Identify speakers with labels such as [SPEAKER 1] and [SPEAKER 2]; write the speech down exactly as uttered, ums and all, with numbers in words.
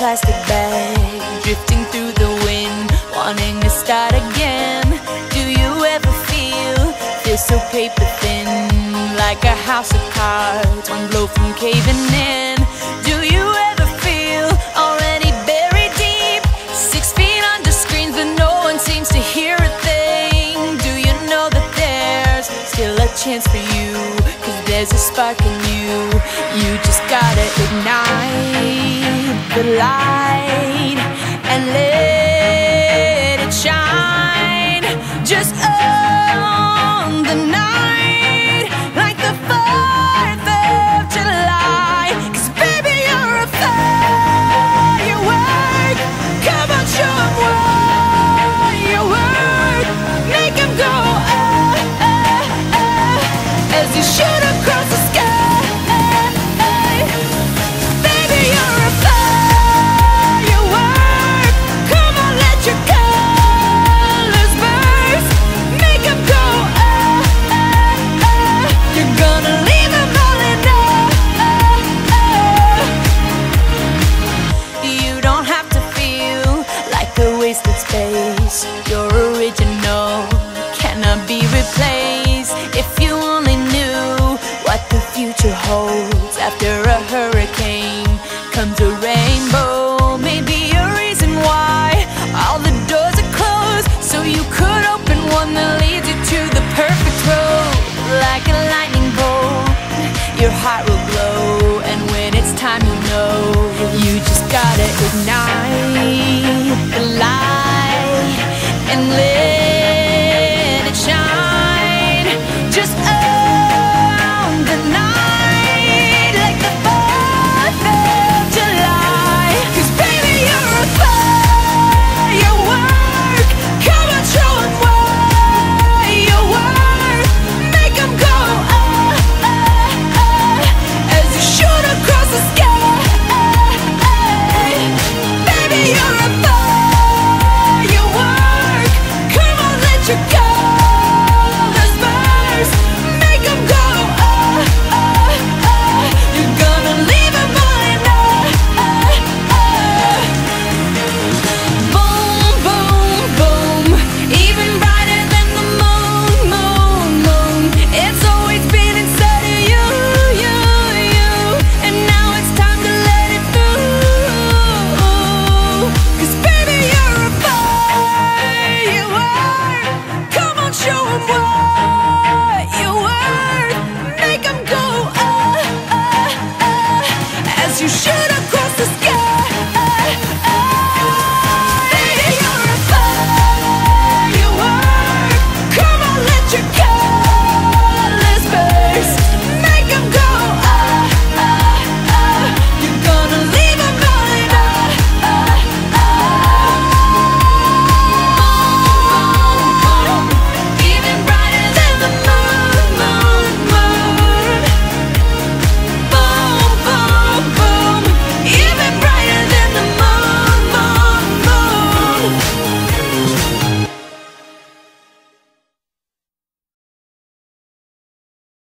[SPEAKER 1] plastic bag, drifting through the wind, wanting to start again. Do you ever feel, feel so paper thin, like a house of cards, one blow from caving in? Do you ever feel already buried deep, six feet under screens but no one seems to hear a thing? Do you know that there's still a chance for you, cause there's a spark in you? You just gotta ignite the light and let it shine. Just own the night like the fourth of July. Cause baby, you're a firework. Come on, show 'em what you work. Make 'em go ah, ah, ah, as you shoot across the sky. Baby, you're a firework. Come on, let your colors burst. Make 'em go ah, ah, ah. You're gonna leave 'em all in awe. You don't have to feel like a wasted space. Your original cannot be replaced. If you only knew what the future holds, after a hurricane comes a rainbow. Maybe a reason why all the doors are closed, so you could open one that leads you to the perfect road. Like a lightning bolt, your heart will glow, and when it's time, you know you just gotta ignite the light and live.